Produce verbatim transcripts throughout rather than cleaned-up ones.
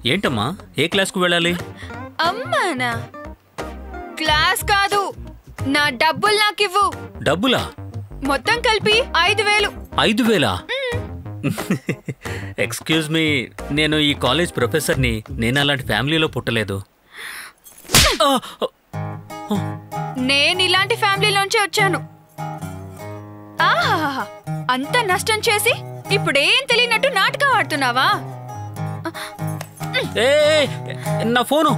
ఏంటమ్మా ఏ క్లాస్కు వెళ్ళాలి? అమ్మానా? క్లాస్ కాదు, నా డబ్బులు నాకివ్వు. డబ్బులా? మొత్తం కలిపి ఐదు వేలు. ఐదు వేలా? ఎక్స్క్యూజ్ మీ, నేను ఈ కాలేజ్ ప్రొఫెసర్ని. నేను అలాంటి ఫ్యామిలీలో పుట్టలేదు. నేను ఇలాంటి ఫ్యామిలీలోంచి వచ్చాను. ఆహా, అంత నష్టం చేసి ఇప్పుడేం తెలియనట్టు నాటకం ఆడుతున్నావా? నా ఫోను.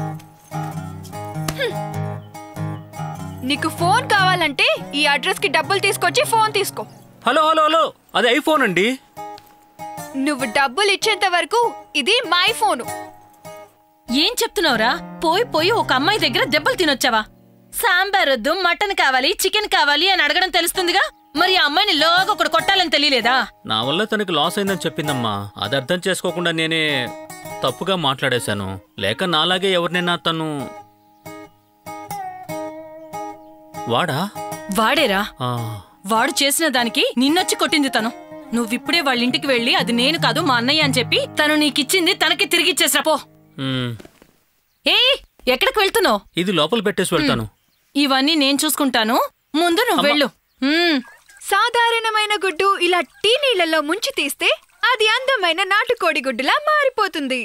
నీకు ఫోన్ కావాలంటే ఈ అడ్రస్ కి డబ్బులు తీసుకొచ్చి ఫోన్ తీసుకో. హలో హలో హలో, అది ఐఫోన్ అండి. నువ్వు డబ్బులు ఇచ్చేంత వరకు ఇది మై ఫోను. ఏం చెప్తున్నావురా? పోయి పోయి ఒక అమ్మాయి దగ్గర దెబ్బలు తినొచ్చావా? సాంబార్ వద్దు, మటన్ కావాలి, చికెన్ కావాలి అని అడగడం తెలుస్తుందిగా, మరి ఆ అమ్మాయిని లోగా ఒకటి కొట్టాలని తెలియలేదా? నా వల్ల తనకి లాస్ అయిందని చెప్పిందమ్మా. అది అర్థం చేసుకోకుండా నేనే తప్పుగా మాట్లాడేశాను. లేక నాలాగే ఎవరినైనా తను. వాడా? వాడేరా. వాడు చేసిన దానికి నిన్నొచ్చి కొట్టింది తను. నువ్విప్పుడే వాళ్ళ ఇంటికి వెళ్ళి అది నేను కాదు మా అన్నయ్య అని చెప్పి తను నీకిచ్చింది తనకి తిరిగిచ్చేసా పో. ఏ ఎక్కడికి వెళ్తున్నావు? ఇది లోపల పెట్టేసి వెళ్తాను. ఇవన్నీ నేను చూసుకుంటాను, ముందు నువ్వు వెళ్ళు. సాధారణమైన గుడ్డు ఇలా టీ నీళ్లలో ముంచి తీస్తే అది అందమైన నాటుకోడి గుడ్డులా మారిపోతుంది.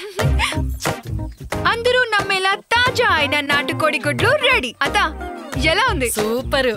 అందరూ నమ్మేలా తాజా అయిన నాటుకోడి గుడ్లు రెడీ. అదా ఎలా ఉంది? సూపరు.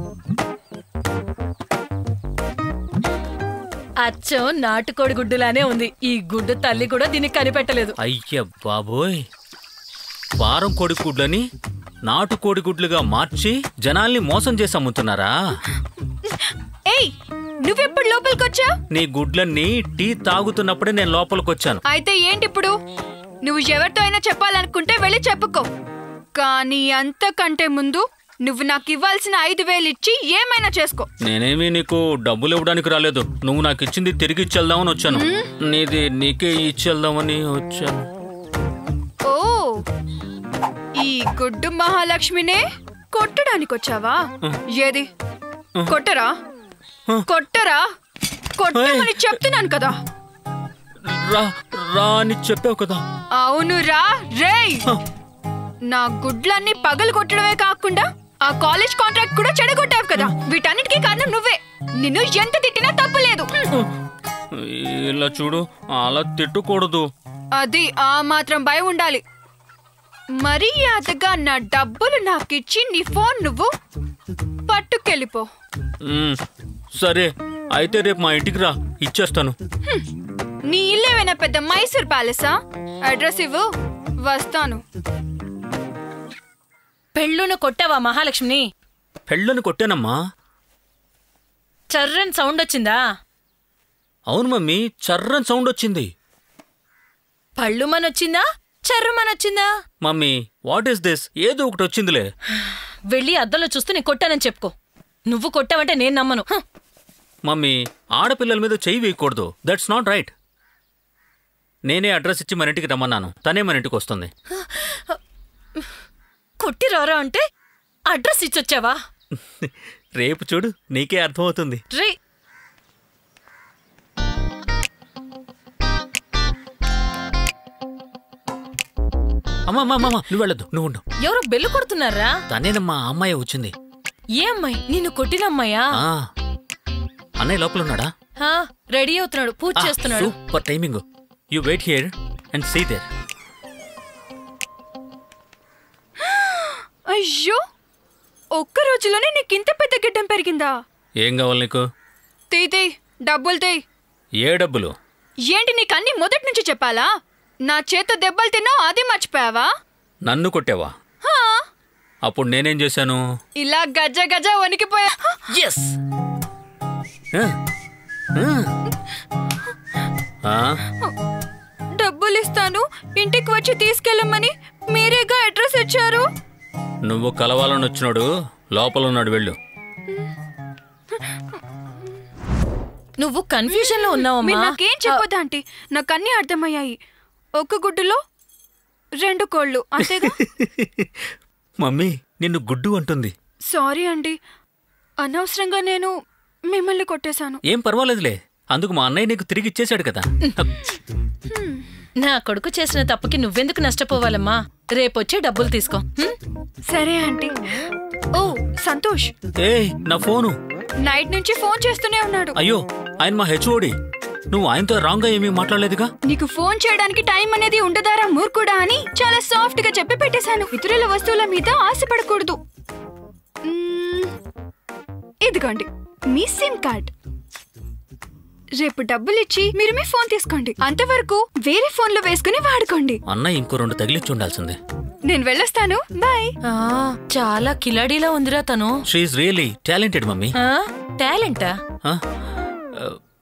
అచ్చం నాటుకోడి గుడ్డులానే ఉంది. ఈ గుడ్డు తల్లి కూడా దీన్ని కనిపెట్టలేదు. అయ్య బాబోయ్, వారం కోడి గుడ్లని నాటు కోడి గుడ్లుగా మార్చి జనాల్ని మోసం చేసి అమ్ముతున్నారా? ఏయ్, నువ్వెప్పుడు లోపలికొచ్చా? నీ గుడ్లన్నీ టీ తాగుతున్నప్పుడే నేను లోపలికొచ్చాను. అయితే ఏంటిప్పుడు? నువ్వు ఎవరితో అయినా చెప్పాలనుకుంటే వెళ్ళి చెప్పుకో. కానీ అంతకంటే ముందు నువ్వు నాకు ఇవ్వాల్సిన ఐదు వేలు ఇచ్చి ఏమైనా చేసుకో. నేనేమీ నీకు డబ్బులు ఇవ్వడానికి రాలేదు. నువ్వు నాకు ఇచ్చింది తిరిగి ఇచ్చేద్దామని వచ్చాను. నీది నీకే ఇచ్చేద్దామని వచ్చాను. ఓ, ఈ గుడ్డు మహాలక్ష్మినే కొట్టడానికి వచ్చావా? ఏది కొట్టరా? కొట్టరా? కొట్టమని చెప్తున్నాను కదా. రా రా అని చెప్పావు కదా. అవును రా. రేయ్, నా గుడ్లన్నీ పగలు కొట్టడమే కాకుండా ఆ కాలేజ్ కాంట్రాక్ట్ కూడా చెడగొట్టావు కదా. వీటన్నిటికీ కారణం నువ్వే. నిన్ను ఎంత తిట్టినా తప్పులేదు. ఇలా చూడు, అలా తిట్టకూడదు. అది ఆ మాత్రం భయం ఉండాలి. మర్యాదగా నా డబ్బులు నాకిచ్చి నీ ఫోన్ నువ్వు పట్టుకెళ్ళిపో. సరే, అయితే రేపు మా ఇంటికి రా, ఇచ్చేస్తాను. నీ ఇల్లేమైనా పెద్ద మైసూర్ ప్యాలెసా? అడ్రస్ ఇవ్వు, వస్తాను. పెళ్ళును కొట్టావా మహాలక్ష్మిని? పెళ్ళును కొట్టానమ్మా. చర్రన్ సౌండ్ వచ్చిందా? అవును మమ్మీ, చర్రన్ సౌండ్ వచ్చింది. పళ్ళుమనొచ్చిందా, చర్రమనొచ్చిందా? Mummy, what is this? ఏదో ఒకటి వచ్చిందిలే. వెళ్ళి అద్దంలో చూస్తూ నేను కొట్టానని చెప్పుకో. నువ్వు కొట్టావంటే నేను నమ్మను. మమ్మీ, ఆడపిల్లల మీద చెయ్యి వేయకూడదు. That's not right. నేనే అడ్రస్ ఇచ్చి మన ఇంటికి రమ్మన్నాను, తనే మన ఇంటికి వస్తుంది. కొట్టి రారా అంటే అడ్రస్ ఇచ్చొచ్చావా? రేపు చూడు, నీకే అర్థమవుతుంది. రే, అమ్మా అమ్మా అమ్మా, నువ్వు వెళ్ళొద్దు, నువ్వు ఉండు. ఎవరో బెల్లు కొడుతున్నారా? తనేనమ్మా, అమ్మాయి వచ్చింది. ఏ అమ్మాయి? నిన్ను కొట్టిన అమ్మాయా? అన్నయ్య లోపల ఉన్నాడా? రెడీ అవుతున్నాడు, పూజ చేస్తున్నాడు. Super timing. You wait here and see there. అయ్యో, ఒక్క రోజులోనే నీకింత పెద్ద గిడ్డం పెరిగిందా? ఏం కావాలి నీకు? తీ తీ, డబ్బులు తీ. ఏ డబ్బులు? ఏంటి నీకు అన్ని మొదటి నుంచి చెప్పాలా? నా చేత దెబ్బలు తిన్నావు, అది మర్చిపోయావా? నన్ను కొట్టావా? అప్పుడు నేనేం చేశాను? ఇలా గజ్జ గజ్జ వణికిపోయా. ఎస్, డబ్బులు ఇస్తాను, ఇంటికి వచ్చి తీసుకెళ్ళమని మీరేగా అడ్రస్ ఇచ్చారు. నువ్వు కలవాలని వచ్చినాడు లోపల ఉన్నాడు, వెళ్ళు. నువ్వు కన్ఫ్యూజన్ లో ఉన్నావమ్మా. నాకేం చెప్పొద్దు ఆంటీ, నాకు అన్నీ అర్థమయ్యాయి. ఒక గుడ్డులో రెండు కోళ్ళు, అంతేగా? మమ్మీ, నిన్ను గుడ్డు అంటుంది. సారీ అండి, అనవసరంగా నేను మిమ్మల్ని కొట్టేశాను. ఏం పర్వాలేదులే, అందుకు మా అన్నయ్య నీకు తిరిగి ఇచ్చేశాడు కదా. నా కొడుకు చేసిన తప్పుకి నువ్వెందుకు నష్టపోవాలమ్మా? రేపొచ్చి డబ్బులు తీసుకో. హ్మ్? సరే ఆంటీ. ఓ సంతోష్, ఏయ్ నా ఫోను. నైట్ నుంచి ఫోన్ చేస్తూనే ఉన్నాడు. అయ్యో, ఆయన మా హెచ్ఓడి. నువ్వు ఆయనతో రాంగ్ గా ఏమీ మాట్లాడలేదుగా? నీకు ఫోన్ చేయడానికి టైం అనేది ఉండదారా మూర్ఖుడా అని చాలా సాఫ్ట్ గా చెప్పి పెట్టేశాను. ఇతరుల వస్తువుల మీద ఆశపడకూడదు. మ్మ్, ఇదిగోండి మీ సిమ్ కార్డ్. రేపు డబ్బులు ఇచ్చి మీరు మీ ఫోన్ తీసుకోండి. అంతవరకు వేరే ఫోన్ లో వేసుకుని వాడుకోండి. అన్నయ్య ఇంకో రెండు తగిలిచ్చి ఉండాల్సిందే. నేను వెళ్ళొస్తాను. బాయ్. ఆ, చాలా కిలాడీలా ఉందిరా తను. She is really talented mummy. టాలెంటా? ఆ?